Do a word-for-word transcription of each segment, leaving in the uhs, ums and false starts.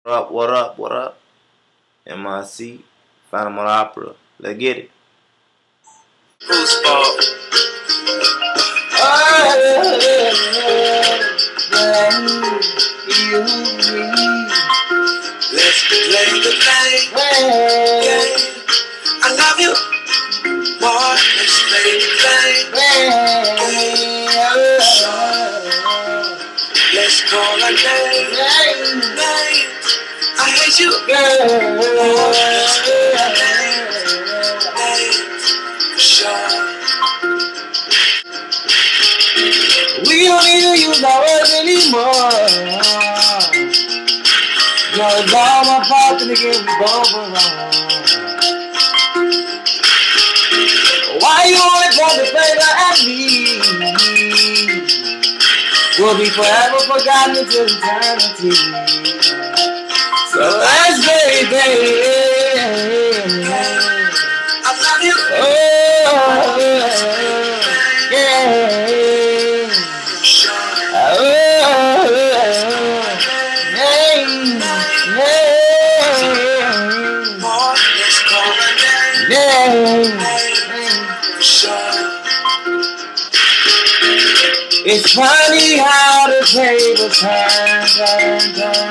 What up, what up, what up? M I C, Phantom on Opera. Let's get it. Whose fault? Let's play the game. game. I love you. Boy, let's play the game. Let's call our name. Name. I hate you. Boy, let's call our name. Name. Sure. We don't need to use our words anymore. No, it's all my fault and again we both were wrong. Why you always want to favor at me? We'll be forever forgotten until eternity. So let's play, baby. I love you. Oh, yeah. It's funny how the tables turn, turn, turn.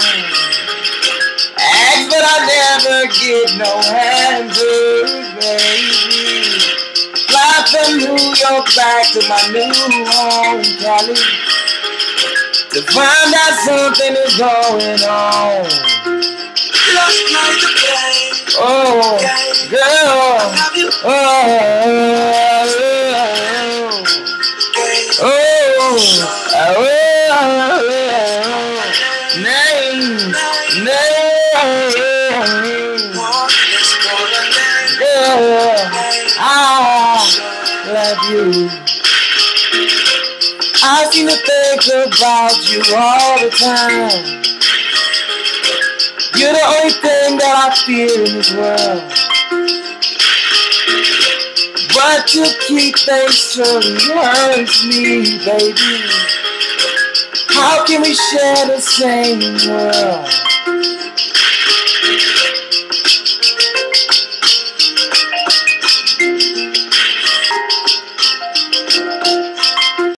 Ask, but I never get no answers, baby. Fly from New York back to my new home, Cali, to find out something is going on. Let's play the game. Oh, girl. I love you. Oh, oh, oh, oh, name, name. Let's call our name. Girl, I love you. I seem to think about you all the time. You're the only thing that I feel in this world. But to keep things surely hurts me, baby. How can we share the same world?